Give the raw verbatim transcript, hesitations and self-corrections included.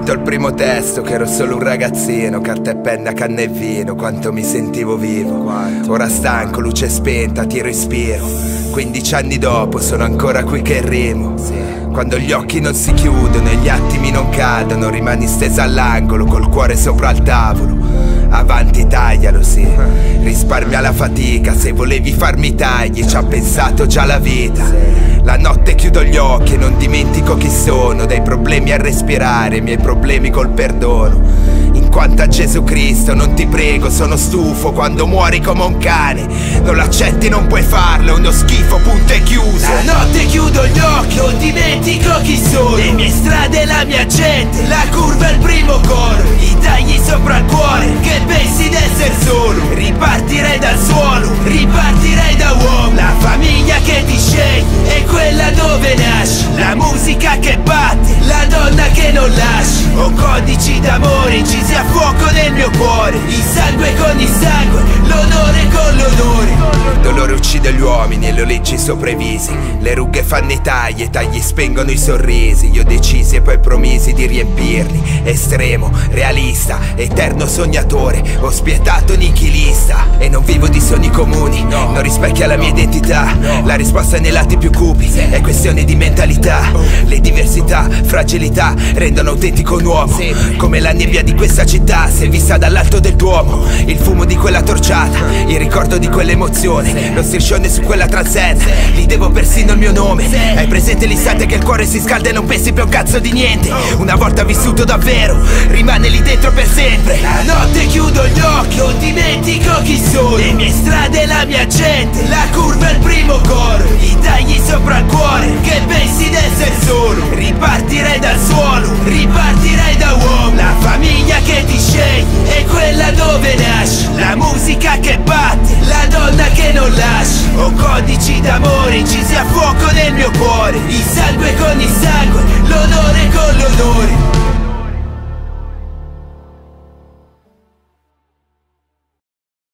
scritto il primo testo che ero solo un ragazzino, carta e penna, canna e vino, quanto mi sentivo vivo. Ora stanco, luce spenta, tiro ispiro. Quindici anni dopo sono ancora qui che rimo. Quando gli occhi non si chiudono e gli attimi non cadono, rimani stesa all'angolo col cuore sopra il tavolo. Avanti, taglialo, sì, risparmia la fatica. Se volevi farmi tagli ci ha pensato già la vita. La notte chiudo gli occhi e non dimentico chi sono. Dai problemi a respirare, i miei problemi col perdono. In quanto a Gesù Cristo non ti prego, sono stufo quando muori come un cane. Non l'accetti, non puoi farlo, è uno schifo, punto e chiuso. La notte chiudo gli occhi, non dimentico chi sono. Le mie strade, la mia gente, la curva è il primo coro. I tagli sopra il cuore, che pensi d'essere solo. Ripartirei dal suolo, ripartirei da uomo. La famiglia che ti scegli è quella dove nasci. La musica che batte, la donna che non lasci. Ho codici d'amore, ci sia fuoco nel mio cuore. Il sangue con il sangue, l'onore con l'onore. Il dolore uccide gli uomini e lo leggi sopra i visi. Le rughe fanno i tagli e tagli spengono i sorrisi. Io decisi e poi promisi di riempirli. Estremo, realista, eterno sognatore, ho spietato nichilista. E non vivo di sogni comuni, non rispecchia la mia identità. La risposta è nei lati più cupi, è questione di mentalità. Le diversità, fragilità rendono autentico un uomo. Come la nebbia di questa città, se vista dall'alto del Duomo. Il fumo di quella torciata, il ricordo di quell'emozione. Lo striscione su quella transenne, gli devo persino il mio nome. Hai presente l'istante che il cuore si scalda e non pensi più a un cazzo di niente? Una volta vissuto davvero, rimane lì dentro per sempre. La notte chiudo gli occhi, non dimentico chi sono. Le mie strade, la mia gente, la curva è il primo coro. I tagli sopra il cuore, che pensi d'essere solo. Ripartirei dal suolo, ripartirei da uomo. La famiglia che ti scegli è quella dove nasci. La musica che batte, la donna che non lasci. Ho codici d'amore, ci sia fuoco nel mio cuore. Il sangue con il sangue, l'onore con l'onore.